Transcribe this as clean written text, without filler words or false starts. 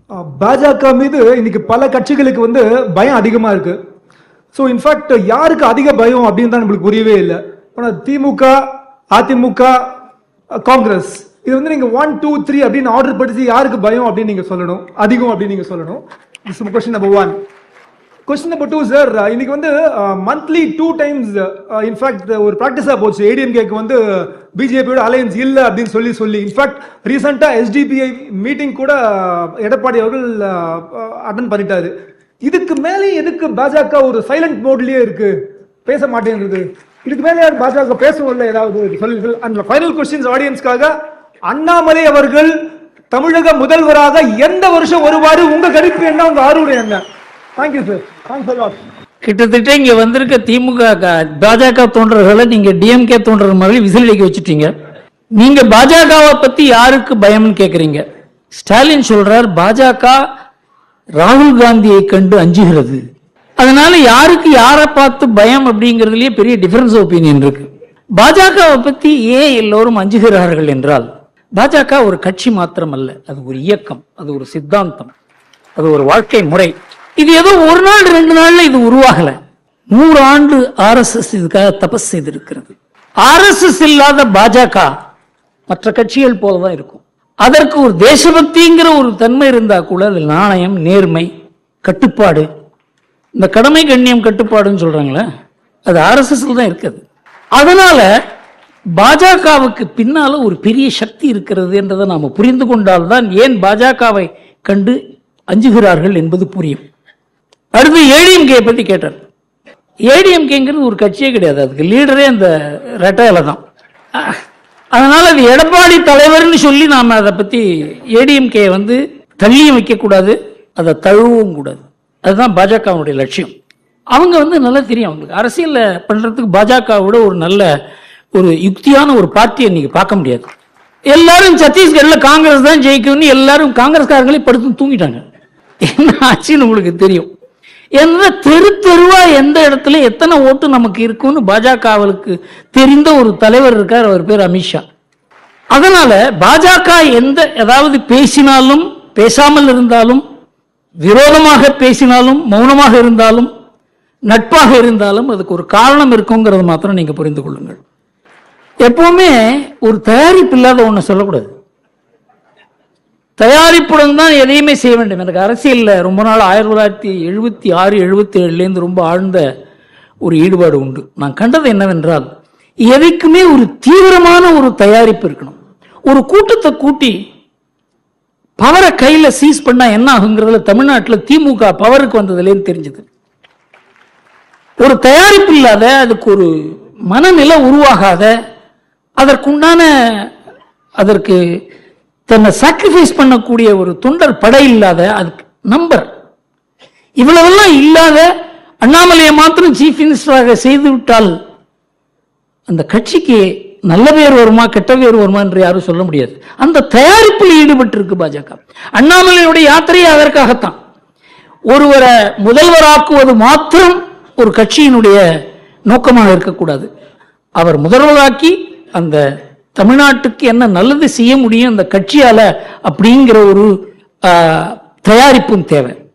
பாஜக மீது இன்னைக்கு பல கட்சிகளுக்கு வந்து பயம் அதிகமா இருக்கு. ஸோ இன்ஃபேக்ட் யாருக்கு அதிக பயம் அப்படின்னு தான் நம்மளுக்கு புரியவே இல்லை. ஆனால் திமுக, அதிமுக, காங்கிரஸ் இது வந்து நீங்க 1, 2, 3 அப்படின்னு ஆர்டர் படிச்சு யாருக்கு பயம் அப்படின்னு நீங்க சொல்லணும், அதிகம் அப்படின்னு நீங்க சொல்லணும். Question number 1. Question number 2 sir, இன்னைக்கு வந்து மந்த்லி 2 டைம்ஸ் இன்ஃபேக்ட் ஒரு ப்ராக்டிஸா போச்சு ஏடிஎம்கேக்கு வந்து பிஜேபியோட அலையன்ஸ் இல்லை அப்படின்னு சொல்லி இன்ஃபேக்ட் ரீசெண்டா எஸ்டிபிஐ மீட்டிங் கூட எடப்பாடி அவர்கள் அட்டன் பண்ணிட்டாரு. இதுக்கு மேலே எதுக்கு பாஜக ஒரு சைலண்ட் மோட்லயே இருக்கு, பேச மாட்டேங்கிறது? இதுக்கு மேலே பாஜக பேசவும் ஏதாவது சொல்லி. அந்த ஃபைனல் கொஸ்டின்ஸ் ஆடியன்ஸ்க்காக, அண்ணாமலை அவர்கள் தமிழக முதல்வராக எந்த வருஷம் வருவாரு? உங்க கணிப்பு என்ன, உங்க ஆர்வம் என்ன? Thank you sir. Thanks a lot. கிட்டத்தட்ட இங்க வந்திருக்க திமுக பாஜக தோன்றர்களை நீங்க டிஎம்கே தோன்றர் மாதிரி விசில் அடிக்க வச்சுட்டீங்க. நீங்க பாஜகவை பத்தி யாருக்கு பயம்னு கேக்குறீங்க. ஸ்டாலின் சொல்றார் பாஜக ராகுல் காந்தியை கண்டு அஞ்சுகிறது. அதனால யாருக்கு யாரை பார்த்து பயம் அப்படிங்கிறதுலயே பெரிய டிஃபரன்ஸ் ஒப்பீனியன் இருக்கு. பாஜகவை பத்தி ஏன் எல்லோரும் அஞ்சுகிறார்கள் என்றால், பாஜக ஒரு கட்சி மாத்திரம் அல்ல, அது ஒரு இயக்கம், அது ஒரு சித்தாந்தம், அது ஒரு வாழ்க்கை முறை. இது ஏதோ ஒரு நாள் 2 நாள்ல இது உருவாகல. 100 ஆண்டு ஆர்எஸ்எஸ் இதுக்காக தபஸ் செய்திருக்கிறது. ஆர்எஸ்எஸ் இல்லாத பாஜக மற்ற கட்சிகள் போலதான் இருக்கும். அதற்கு ஒரு தேசபக்திங்கிற ஒரு தன்மை இருந்தா கூட அதில் நாணயம், நேர்மை, கட்டுப்பாடு, இந்த கடமை கண்ணியம் கட்டுப்பாடுன்னு சொல்றாங்களே, அது ஆர்எஸ்எஸ்ல தான் இருக்குது. அதனால பாஜகவுக்கு பின்னால ஒரு பெரிய சக்தி இருக்கிறது என்றதை நாம புரிந்து கொண்டால்தான் ஏன் பாஜகவை கண்டு அஞ்சுகிறார்கள் என்பது புரியும். அடுத்து ஏடிஎம்கே பத்தி கேட்டார். ஏடிஎம்கேங்கிறது ஒரு கட்சியே கிடையாது, அதுக்கு லீடரே அந்த ரெட்டையில தான். அதனால அது எடப்பாடி தலைவர்னு சொல்லி நாம அதை பத்தி ஏடிஎம்கே வந்து தள்ளியும் வைக்க கூடாது, அதை தழுவவும் கூடாது. அதுதான் பாஜகவுடைய லட்சியம். அவங்க வந்து நல்லா தெரியும், அவங்களுக்கு அரசியல் பண்றதுக்கு பாஜகவோட ஒரு நல்ல ஒரு யுக்தியான ஒரு பார்ட்டியை நீங்க பார்க்க முடியாது. எல்லாரும் சத்தீஸ்கர்ல காங்கிரஸ் தான் ஜெயிக்கும்னு எல்லாரும் காங்கிரஸ்காரங்களே படுத்து தூங்கிட்டாங்க. என்ன ஆச்சுன்னு உங்களுக்கு தெரியும். ஏன்னா தெருவா எந்த இடத்துல எத்தனை ஓட்டு நமக்கு இருக்குன்னு பாஜகவுக்கு தெரிந்த ஒரு தலைவர் இருக்கார், அவர் பேர் அமித்ஷா. அதனால பாஜக ஏதாவது பேசினாலும், பேசாமல் இருந்தாலும், விரோதமாக பேசினாலும், மௌனமாக இருந்தாலும், நட்பாக இருந்தாலும் அதுக்கு ஒரு காரணம் இருக்குங்கிறது மாத்திரம் நீங்க புரிந்து கொள்ளுங்கள். எப்பவுமே ஒரு தயாரிப்பு இல்லாத ஒண்ணு சொல்லக்கூடாது. தயாரிப்புடன் தான் எதையுமே செய்ய வேண்டும். எனக்கு அரசியல்ல ரொம்ப நாள் 1976, 77 ரொம்ப ஆழ்ந்த ஒரு ஈடுபாடு உண்டு. நான் கண்டது என்னவென்றால், எதைக்குமே ஒரு தீவிரமான ஒரு தயாரிப்பு இருக்கணும். ஒரு கூட்டத்தை கூட்டி பவரை கையில சீஸ் பண்ணா என்ன ஆகுங்கிறதுல தமிழ்நாட்டில் திமுக பவருக்கு வந்ததுலேன்னு தெரிஞ்சது. ஒரு தயாரிப்பு இல்லாத, அதுக்கு ஒரு மனநிலை உருவாகாத, அதற்கு தன்னை சாக்ரிஃபைஸ் பண்ணக்கூடிய ஒரு தொண்டர் படை இல்லாத, அதுக்கு நம்பர் இவ்வளவெல்லாம் இல்லாத அண்ணாமலையை மாத்திரம் சீஃப் மினிஸ்டராக செய்து விட்டால் அந்த கட்சிக்கு நல்ல பேர் வருமா கெட்ட பேர் வருமா என்று யாரும் சொல்ல முடியாது. அந்த தயாரிப்பில் ஈடுபட்டு இருக்கு பாஜக. அண்ணாமலையுடைய யாத்திரை அதற்காகத்தான். ஒருவரை முதல்வராக்குவது மாத்திரம் ஒரு கட்சியினுடைய நோக்கமாக இருக்கக்கூடாது. அவர் முதல்வராக்கி அந்த தமிழ்நாட்டுக்கு என்ன நல்லது செய்ய முடியும் அந்த கட்சியால அப்படிங்கிற ஒரு தயாரிப்பும் தேவை.